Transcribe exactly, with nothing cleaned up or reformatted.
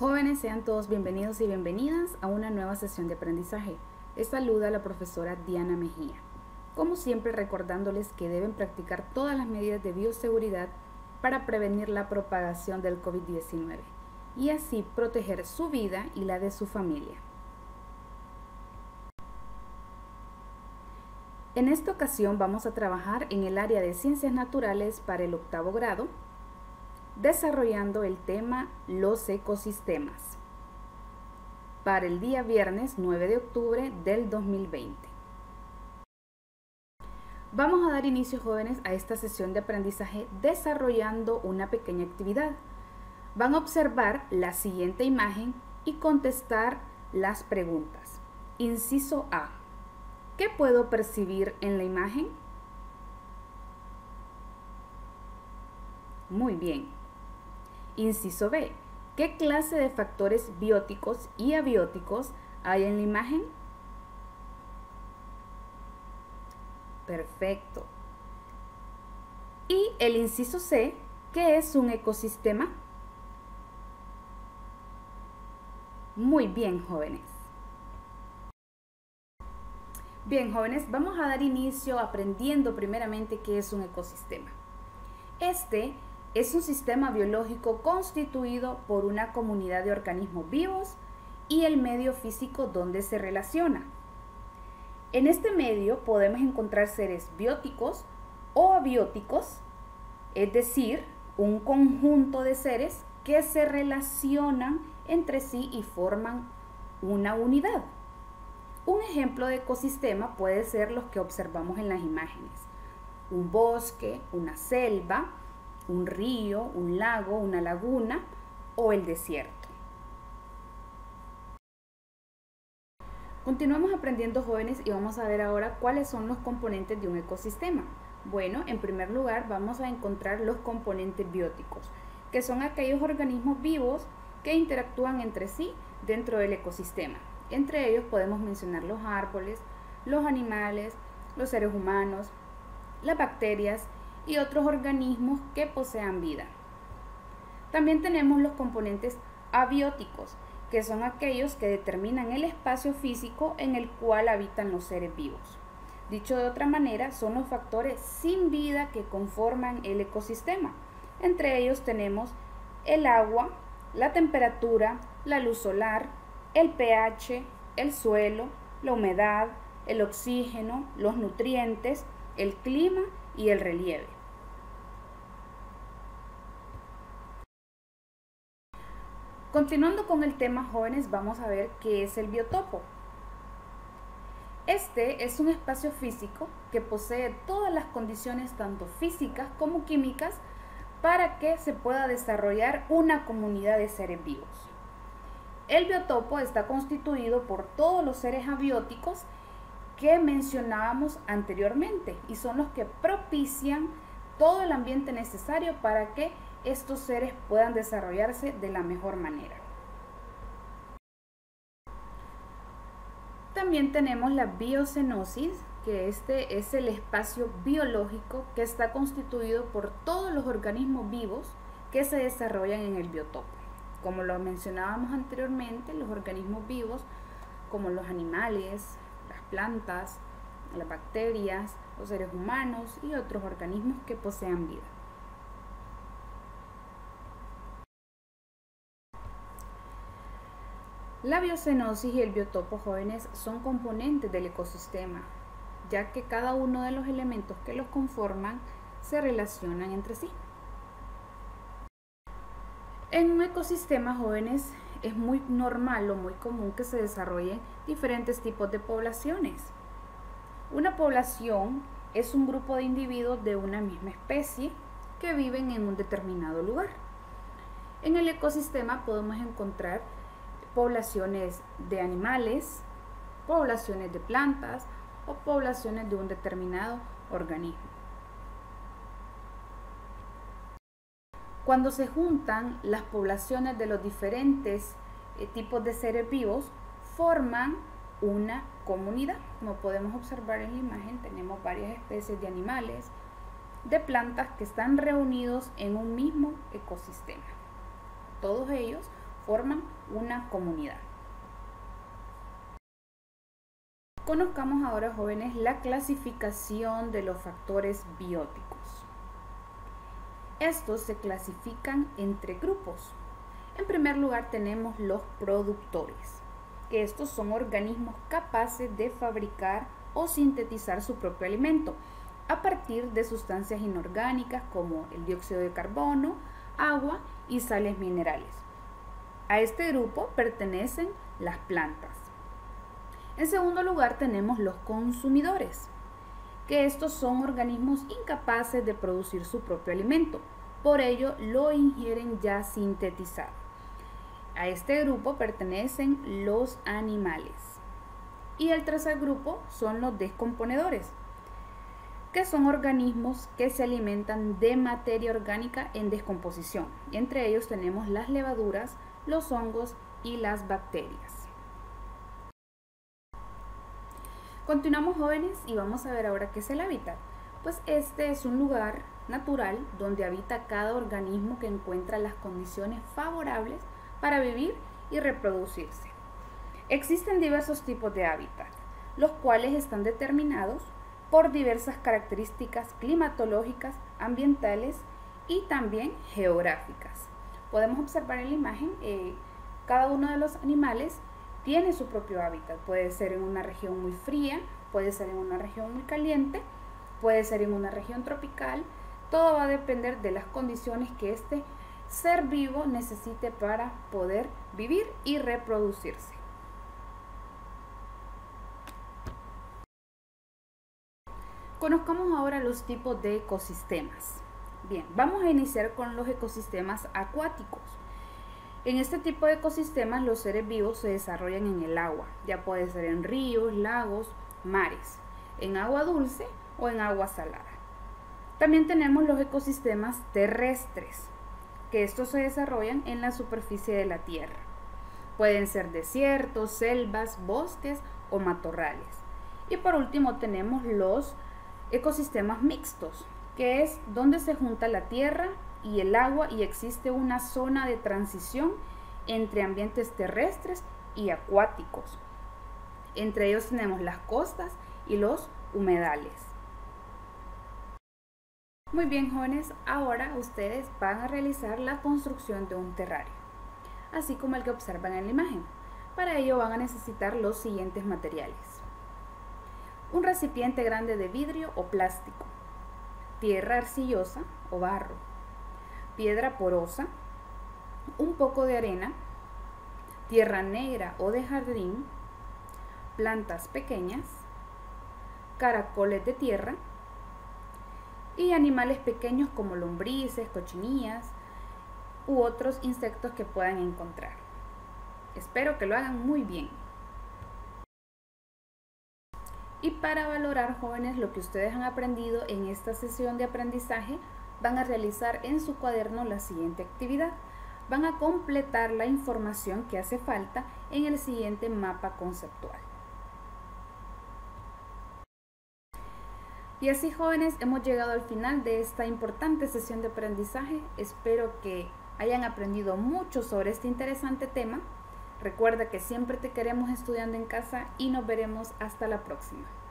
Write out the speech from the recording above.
Jóvenes, sean todos bienvenidos y bienvenidas a una nueva sesión de aprendizaje. Les saluda la profesora Diana Mejía. Como siempre, recordándoles que deben practicar todas las medidas de bioseguridad para prevenir la propagación del COVID diecinueve y así proteger su vida y la de su familia. En esta ocasión vamos a trabajar en el área de Ciencias Naturales para el octavo grado, desarrollando el tema los ecosistemas para el día viernes nueve de octubre del dos mil veinte. Vamos a dar inicio, jóvenes, a esta sesión de aprendizaje desarrollando una pequeña actividad. Van a observar la siguiente imagen y contestar las preguntas. Inciso A. ¿Qué puedo percibir en la imagen? Muy bien. Inciso B. ¿Qué clase de factores bióticos y abióticos hay en la imagen? Perfecto. Y el inciso C. ¿Qué es un ecosistema? Muy bien, jóvenes. Bien, jóvenes, vamos a dar inicio aprendiendo primeramente qué es un ecosistema. Este es un sistema biológico constituido por una comunidad de organismos vivos y el medio físico donde se relaciona. En este medio podemos encontrar seres bióticos o abióticos, es decir, un conjunto de seres que se relacionan entre sí y forman una unidad. Un ejemplo de ecosistema puede ser los que observamos en las imágenes: un bosque, una selva, un río, un lago, una laguna o el desierto. Continuamos aprendiendo, jóvenes, y vamos a ver ahora cuáles son los componentes de un ecosistema. Bueno, en primer lugar vamos a encontrar los componentes bióticos, que son aquellos organismos vivos que interactúan entre sí dentro del ecosistema. Entre ellos podemos mencionar los árboles, los animales, los seres humanos, las bacterias y otros organismos que posean vida. También tenemos los componentes abióticos, que son aquellos que determinan el espacio físico en el cual habitan los seres vivos. Dicho de otra manera, son los factores sin vida que conforman el ecosistema. Entre ellos tenemos el agua, la temperatura, la luz solar, el pH, el suelo, la humedad, el oxígeno, los nutrientes, el clima y el relieve. Continuando con el tema, jóvenes, vamos a ver qué es el biotopo. Este es un espacio físico que posee todas las condiciones, tanto físicas como químicas, para que se pueda desarrollar una comunidad de seres vivos. El biotopo está constituido por todos los seres abióticos que mencionábamos anteriormente y son los que propician todo el ambiente necesario para que estos seres puedan desarrollarse de la mejor manera. También tenemos la biocenosis, que este es el espacio biológico que está constituido por todos los organismos vivos que se desarrollan en el biotopo. Como lo mencionábamos anteriormente, los organismos vivos como los animales, las plantas, las bacterias, los seres humanos y otros organismos que posean vida. La biocenosis y el biotopo, jóvenes, son componentes del ecosistema, ya que cada uno de los elementos que los conforman se relacionan entre sí. En un ecosistema, jóvenes, es muy normal o muy común que se desarrollen diferentes tipos de poblaciones. Una población es un grupo de individuos de una misma especie que viven en un determinado lugar. En el ecosistema podemos encontrar poblaciones de animales, poblaciones de plantas o poblaciones de un determinado organismo. Cuando se juntan las poblaciones de los diferentes eh, tipos de seres vivos, forman una comunidad. Como podemos observar en la imagen, tenemos varias especies de animales, de plantas que están reunidos en un mismo ecosistema. Todos ellos forman una comunidad. Conozcamos ahora, jóvenes, la clasificación de los factores bióticos. Estos se clasifican entre grupos. En primer lugar tenemos los productores, que estos son organismos capaces de fabricar o sintetizar su propio alimento a partir de sustancias inorgánicas como el dióxido de carbono, agua y sales minerales. A este grupo pertenecen las plantas. En segundo lugar tenemos los consumidores, que estos son organismos incapaces de producir su propio alimento, por ello lo ingieren ya sintetizado. A este grupo pertenecen los animales. Y el tercer grupo son los descomponedores, que son organismos que se alimentan de materia orgánica en descomposición. Entre ellos tenemos las levaduras, los hongos y las bacterias. Continuamos, jóvenes, y vamos a ver ahora qué es el hábitat. Pues este es un lugar natural donde habita cada organismo que encuentra las condiciones favorables para vivir y reproducirse. Existen diversos tipos de hábitat, los cuales están determinados por diversas características climatológicas, ambientales y también geográficas. Podemos observar en la imagen, eh, cada uno de los animales tiene su propio hábitat. Puede ser en una región muy fría, puede ser en una región muy caliente, puede ser en una región tropical. Todo va a depender de las condiciones que este ser vivo necesite para poder vivir y reproducirse. Conozcamos ahora los tipos de ecosistemas. Bien, vamos a iniciar con los ecosistemas acuáticos. En este tipo de ecosistemas los seres vivos se desarrollan en el agua, ya puede ser en ríos, lagos, mares, en agua dulce o en agua salada. También tenemos los ecosistemas terrestres, que estos se desarrollan en la superficie de la tierra. Pueden ser desiertos, selvas, bosques o matorrales. Y por último tenemos los ecosistemas mixtos, que es donde se junta la tierra y el agua y existe una zona de transición entre ambientes terrestres y acuáticos. Entre ellos tenemos las costas y los humedales. Muy bien, jóvenes, ahora ustedes van a realizar la construcción de un terrario, así como el que observan en la imagen. Para ello van a necesitar los siguientes materiales: un recipiente grande de vidrio o plástico, tierra arcillosa o barro, piedra porosa, un poco de arena, tierra negra o de jardín, plantas pequeñas, caracoles de tierra y animales pequeños como lombrices, cochinillas u otros insectos que puedan encontrar. Espero que lo hagan muy bien. Y para valorar, jóvenes, lo que ustedes han aprendido en esta sesión de aprendizaje, van a realizar en su cuaderno la siguiente actividad. Van a completar la información que hace falta en el siguiente mapa conceptual. Y así, jóvenes, hemos llegado al final de esta importante sesión de aprendizaje. Espero que hayan aprendido mucho sobre este interesante tema. Recuerda que siempre te queremos estudiando en casa y nos veremos hasta la próxima.